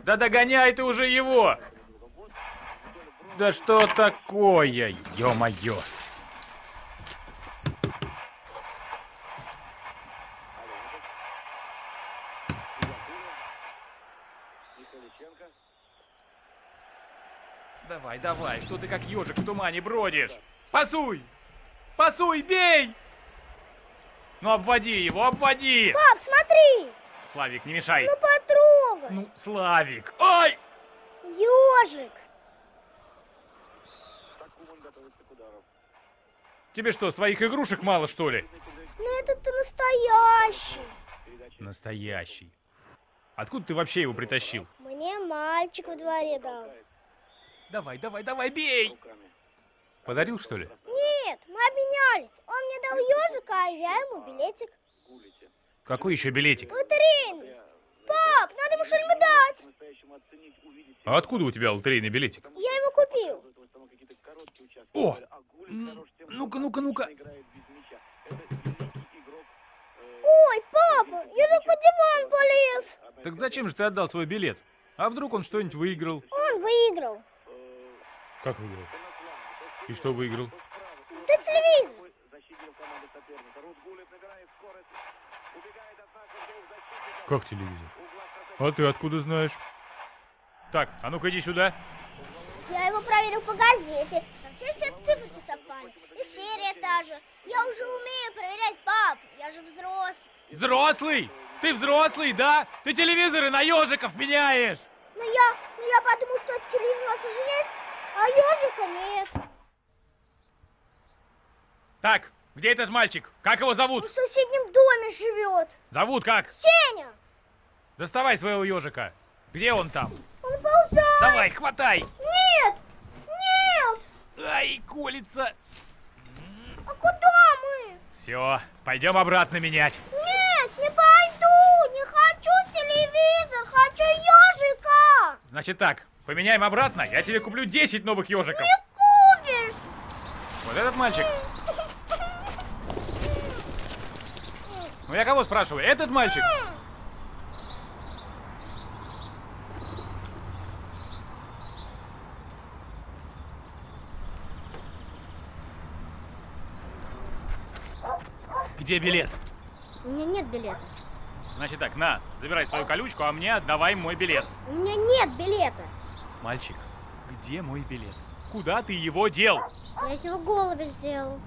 Да догоняй ты уже его! Да что такое, ё-моё! Давай, давай, что ты как ежик в тумане бродишь? Пасуй! Пасуй, бей! Ну обводи его, обводи! Пап, смотри! Славик, не мешай! Ну потрогай! Ну, Славик! Ай! Ежик! Тебе что, своих игрушек мало, что ли? Ну это-то настоящий! Настоящий. Откуда ты вообще его притащил? Мне мальчик во дворе дал. Давай, давай, давай, бей! Подарил, что ли? Нет, мы обменялись. Он мне дал ежика, а я ему билетик. Какой еще билетик? Лотерейный. Пап, надо ему что-нибудь дать. А откуда у тебя лотерейный билетик? Я его купил. О! Ну-ка, ну-ка, ну-ка. Ой, папа, ежик под диван полез. Так зачем же ты отдал свой билет? А вдруг он что-нибудь выиграл? Он выиграл. Как выиграл? И что выиграл? Да телевизор. Как телевизор? А ты откуда знаешь? Так, а ну-ка иди сюда. Я его проверил по газете. Там все цифры совпали. И серия та же. Я уже умею проверять, пап. Я же взрослый. Взрослый? Ты взрослый, да? Ты телевизоры на ежиков меняешь. Но я потому, что телевизор у нас уже есть, а ежика нет. Так, где этот мальчик? Как его зовут? Он в соседнем доме живет. Зовут как? Сеня. Доставай своего ежика. Где он там? Он ползает. Давай, хватай. Нет, нет. Ай, колется. А куда мы? Все, пойдем обратно менять. Нет, не пойду. Не хочу телевизор, хочу ежика. Значит так, поменяем обратно, я тебе куплю 10 новых ежиков. Не купишь. Вот этот мальчик. Ну я кого спрашиваю? Этот мальчик? Где билет? У меня нет билета. Значит так, на, забирай свою колючку, а мне отдавай мой билет. У меня нет билета. Мальчик, где мой билет? Куда ты его дел? Я из него голубя сделал.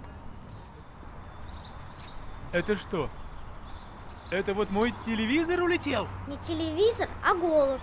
Это что? Это вот мой телевизор улетел? Не телевизор, а голубь.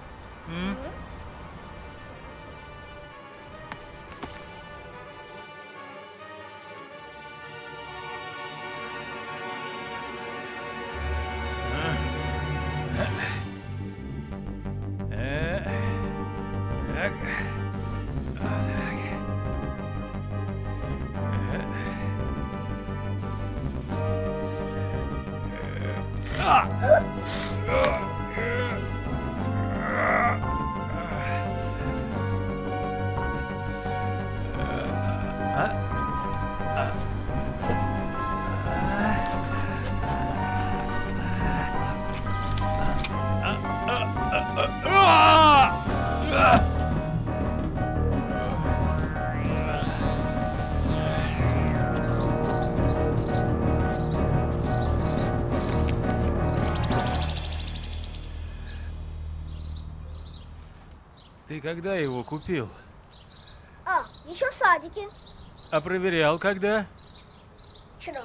Ты когда его купил? А, еще в садике. А проверял когда? Вчера.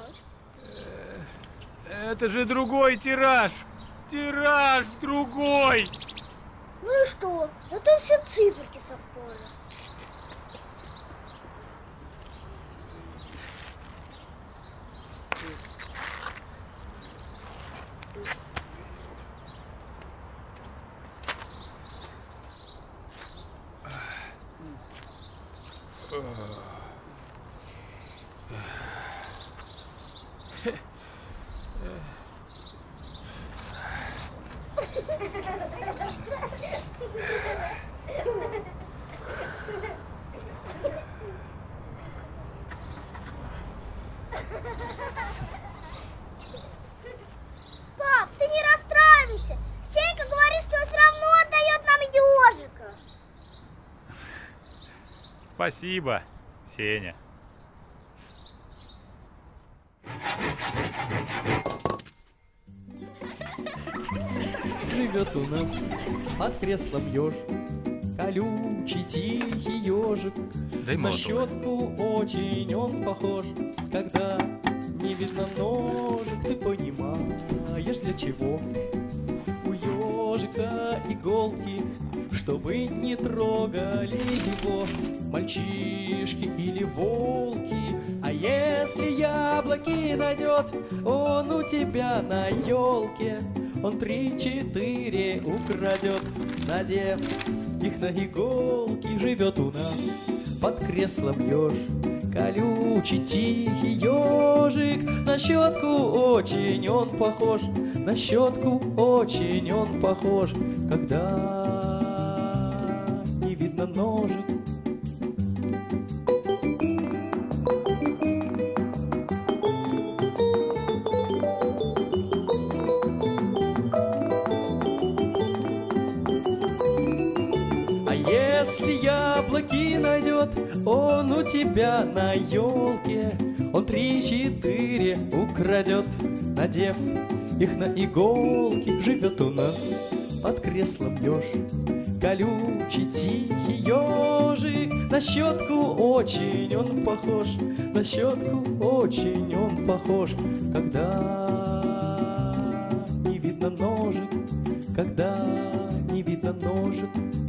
Это же другой тираж! Тираж другой! Ну и что? Зато все циферки совпали. Пап, ты не расстраивайся. Сенька говорит, что он все равно отдает Спасибо, Сеня. Живет у нас под креслом еж, колючий тихий ежик. Дай На молоток. щетку очень он похож, когда не видно ножек. Ты понимаешь, для чего у ежика иголки, чтобы не трогали его мальчишки или волки. А если яблоки найдет он у тебя на елке, он 3-4 украдет, надев их на иголки. Живет у нас под креслом еж, колючий тихий ежик. На щетку очень он похож, на щетку очень он похож, когда не видно ножек. Если яблоки найдет он у тебя на елке, он 3-4 украдет, надев их на иголки. Живет у нас под креслом еж, колючий тихий ежик. На щетку очень он похож, на щетку очень он похож, когда не видно ножек, когда не видно ножек.